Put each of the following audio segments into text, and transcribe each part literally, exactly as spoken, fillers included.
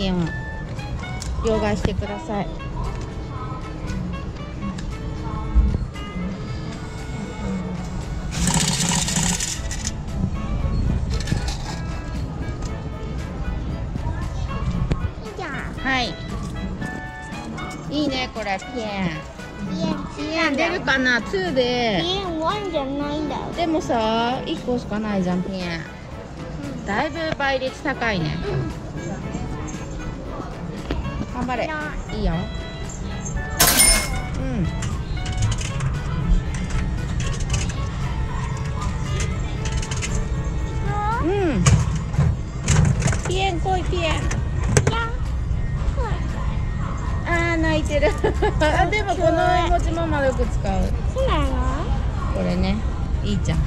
ピエンを両替してください。はい。いいねこれピエン。ピエン出るかな？ツーで。 ピエンワンじゃないんだ。 でもさ、いっこしかないじゃんピエン。だいぶ倍率高いね。頑張れ。いいよ。うん。うん。ピエン来いピエン。あー泣いてる。あでもこの絵文字ママよく使う。 そうなの？ これね、いいじゃん。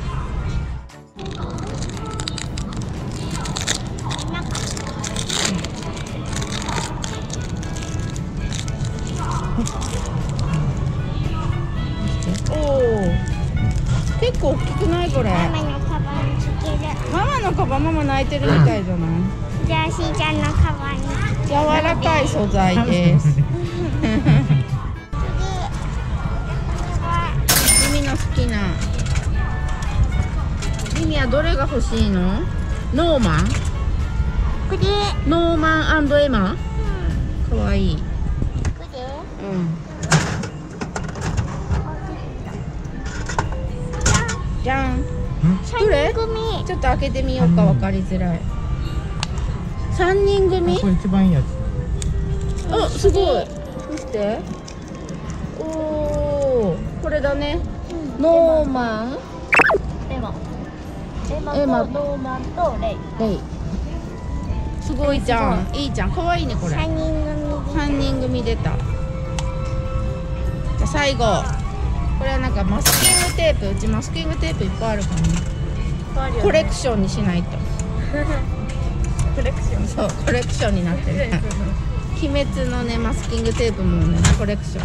おお、結構大きくないこれ。 ママのカバンつける。 ママのカバン、ママ泣いてるみたいじゃない。 じゃあしーちゃんのカバンに。 柔らかい素材です。ミミの好きな。ミミはどれが欲しいの？ノーマン？ これ。 ノーマン&エマ？かわいい。 これ？ うん。じゃん。どれ？ちょっと開けてみようか、わかりづらい。三人組？ これ一番いいやつ。 あ、すごい。見せて。おお、これだね。ノーマン。 エマ。 エマとノーマンとレイ。 レイ。すごいじゃん。いいじゃん。可愛いねこれ。 三人組。 三人組出た。じゃあ最後。これはなんかマスキングテープ。うちマスキングテープいっぱいあるからね。コレクションにしないと。 コレクション。 そう、コレクションになってる。鬼滅のね、マスキングテープもね、コレクション。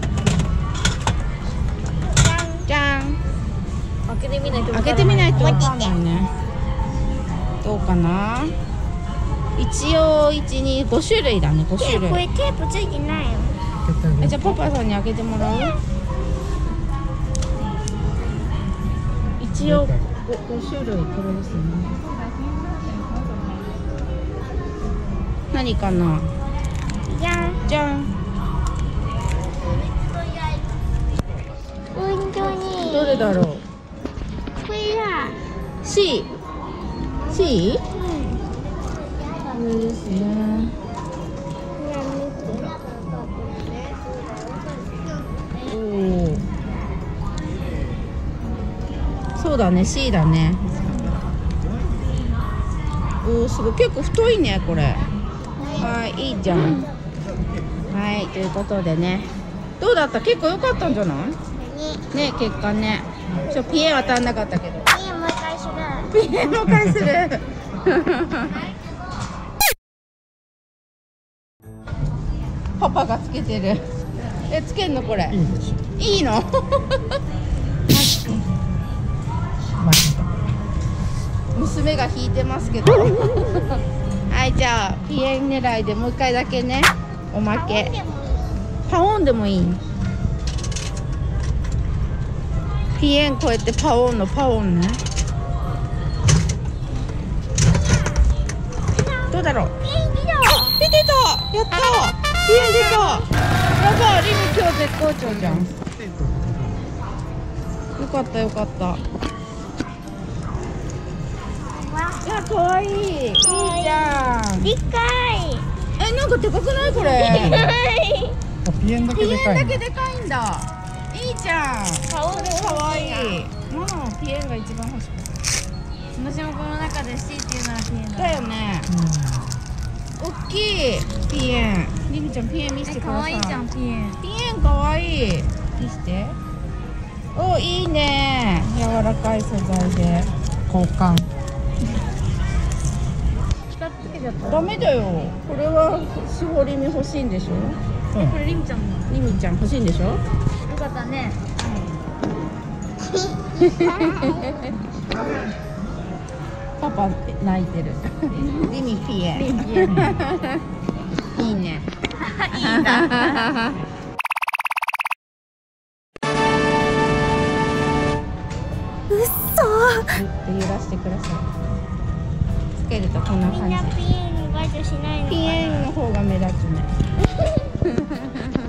じゃん。 開けてみないと。 開けてみないとわかんないね。どうかな。一応一二五種類だね、五種類。 これテープついてないよ。 え、じゃあパパさんに開けてもらう。一応五種類これですね。何かな。 じゃん。 じゃん。 本当に。 どれだろう。 これだ。 C。C？ うん。 これですね。おお。そうだね、C だね。おお、すごい、結構太いね、これ。はい、いいじゃん。はい、ということでね。どうだった？結構良かったんじゃない？ね、結果ね。ちょ、ピエン当たんなかったけど。 ピエンもう一回する。 ピエンもう一回する。パパがつけてる。え、つけんのこれ。 いいでしょ。 いいの？娘が引いてますけど。はい、じゃあピエン狙いでもう一回だけね。おまけ。パオンでもいい。ピエンこうやってパオンのパオンね。どうだろう。 ピエン来た。 出てた。やった。ピエン出た。やばい、リム今日絶好調じゃん。よかったよかった。いや、可愛い。いいじゃん。 でっかい。 え、なんかでかくないこれ。 ピエンだけピエンでかい。 だけでかいんだ。いいじゃん。 顔これ可愛い。ママはピエンが一番欲しかった。 私もこの中で C っていうならピエンだ。 だよね。大きいピエン。リミちゃんピエン見せてください。 可愛いじゃんピエン。 ピエン可愛い。見せて。お、いいね。柔らかい素材で。 交換。 ダメだよ。これはしほりみ欲しいんでしょ。 うん。 これリミちゃんの。 リミちゃん欲しいんでしょ。 よかったね。 パパ泣いてる。リミピエン。 リミピエン。 いいね。 いいんだ。 ぐっと揺らしてください。つけるとこんな感じ。 みんなピエンガイドしないのかな。 ピエンの方が目立つね。